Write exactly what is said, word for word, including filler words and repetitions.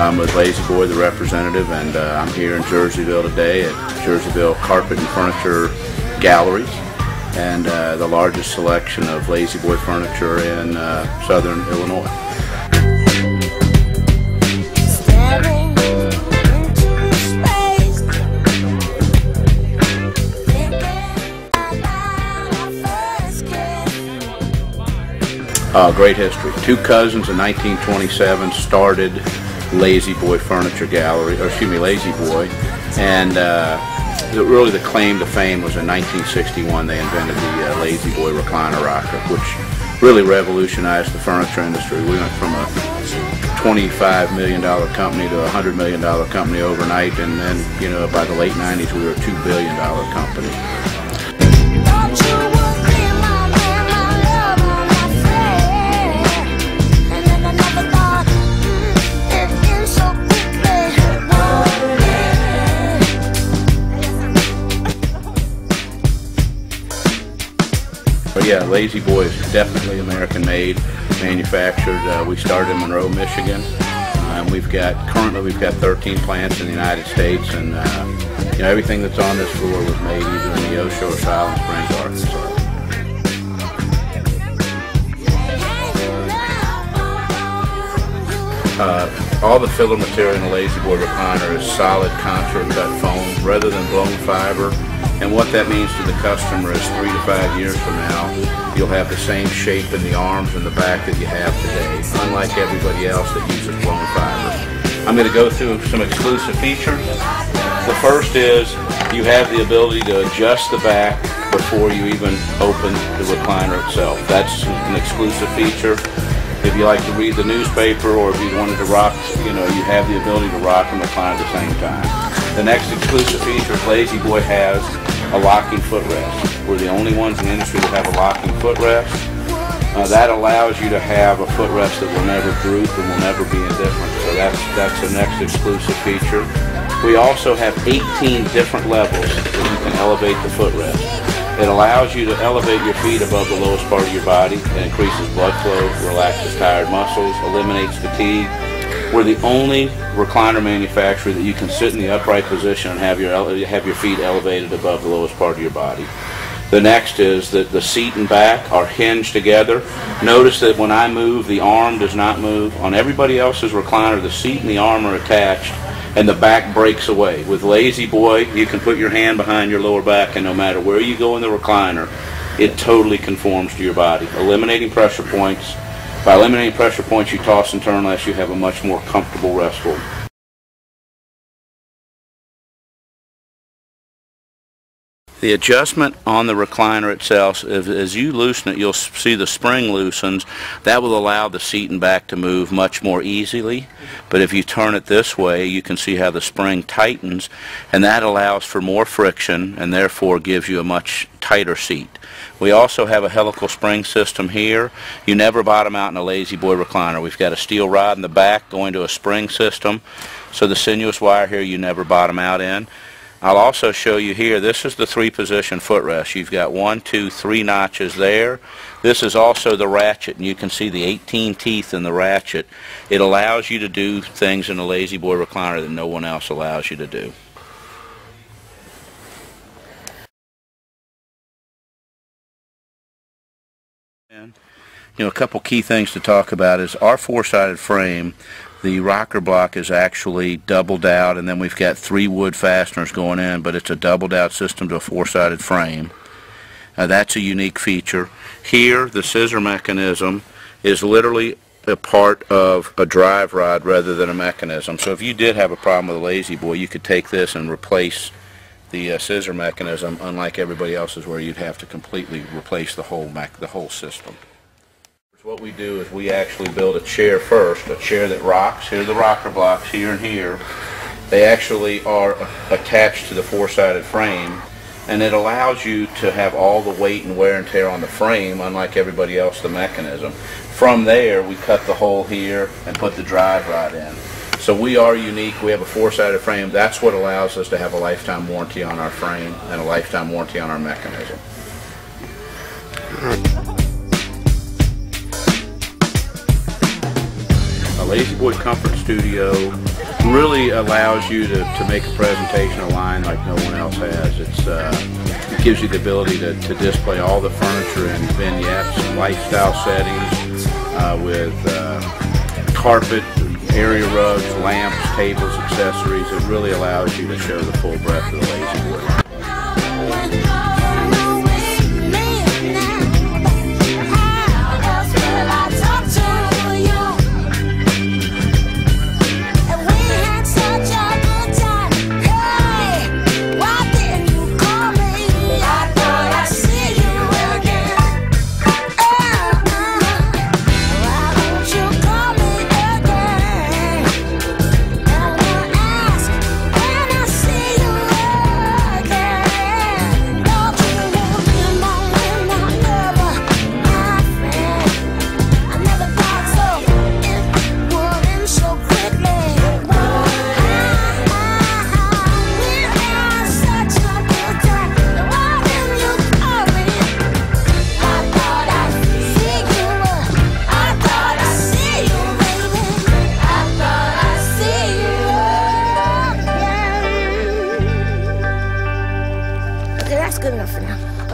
I'm with La-Z-Boy, the representative, and uh, I'm here in Jerseyville today at Jerseyville Carpet and Furniture Galleries, and uh, the largest selection of La-Z-Boy furniture in uh, southern Illinois. Uh, great history. Two cousins in nineteen twenty-seven started La-Z-Boy Furniture Gallery, or excuse me, La-Z-Boy, and uh, the, really the claim to fame was in nineteen sixty-one. They invented the uh, La-Z-Boy recliner rocker, which really revolutionized the furniture industry. We went from a twenty-five million dollar company to a one hundred million dollar company overnight, and then, you know, by the late nineties we were a two billion dollar company. But yeah, La-Z-Boy is definitely American-made, manufactured. Uh, we started in Monroe, Michigan. Um, we've got currently we've got thirteen plants in the United States, and uh, you know, everything that's on this floor was made either in Neosho or Silent Springs, Arkansas. Uh, all the filler material in the La-Z-Boy recliner is solid contour cut foam rather than blown fiber. And what that means to the customer is three to five years from now, you'll have the same shape in the arms and the back that you have today, unlike everybody else that uses blown fiber. I'm going to go through some exclusive features. The first is you have the ability to adjust the back before you even open the recliner itself. That's an exclusive feature. If you like to read the newspaper, or if you wanted to rock, you know, you have the ability to rock and recline at the same time. The next exclusive feature is La-Z-Boy has a locking footrest. We're the only ones in the industry that have a locking footrest. Uh, that allows you to have a footrest that will never droop and will never be indifferent. So that's that's the next exclusive feature. We also have eighteen different levels that you can elevate the footrest. It allows you to elevate your feet above the lowest part of your body. It increases blood flow, relaxes tired muscles, eliminates fatigue. We're the only recliner manufacturer that you can sit in the upright position and have your have your feet elevated above the lowest part of your body. The next is that the seat and back are hinged together. Notice that when I move, the arm does not move. On everybody else's recliner, the seat and the arm are attached, and the back breaks away. With La-Z-Boy, you can put your hand behind your lower back, and no matter where you go in the recliner, it totally conforms to your body, eliminating pressure points. By eliminating pressure points, you toss and turn less, you have a much more comfortable rest hold. The adjustment on the recliner itself, if, as you loosen it, you'll see the spring loosens. That will allow the seat and back to move much more easily. But if you turn it this way, you can see how the spring tightens, and that allows for more friction and therefore gives you a much tighter seat. We also have a helical spring system here. You never bottom out in a La-Z-Boy recliner. We've got a steel rod in the back going to a spring system, so the sinuous wire here you never bottom out in. I'll also show you here, this is the three position footrest. You've got one, two, three notches there. This is also the ratchet, and you can see the eighteen teeth in the ratchet. It allows you to do things in a La-Z-Boy recliner that no one else allows you to do. You know, a couple key things to talk about is our four-sided frame. The rocker block is actually doubled out, and then we've got three wood fasteners going in, but it's a doubled out system to a four-sided frame. Uh, that's a unique feature. Here, the scissor mechanism is literally a part of a drive rod rather than a mechanism. So if you did have a problem with a La-Z-Boy, you could take this and replace the uh, scissor mechanism, unlike everybody else's where you'd have to completely replace the whole, mech the whole system. What we do is we actually build a chair first, a chair that rocks. Here are the rocker blocks here and here. They actually are attached to the four-sided frame, and it allows you to have all the weight and wear and tear on the frame, unlike everybody else, the mechanism. From there, we cut the hole here and put the drive rod in. So we are unique. We have a four-sided frame. That's what allows us to have a lifetime warranty on our frame and a lifetime warranty on our mechanism. A La-Z-Boy Comfort Studio really allows you to, to make a presentation of line like no one else has. It's, uh, it gives you the ability to, to display all the furniture in vignettes, lifestyle settings, uh, with uh, carpet, area rugs, lamps, tables, accessories. It really allows you to show the full breadth of the La-Z-Boy line. Okay, that's good enough for now.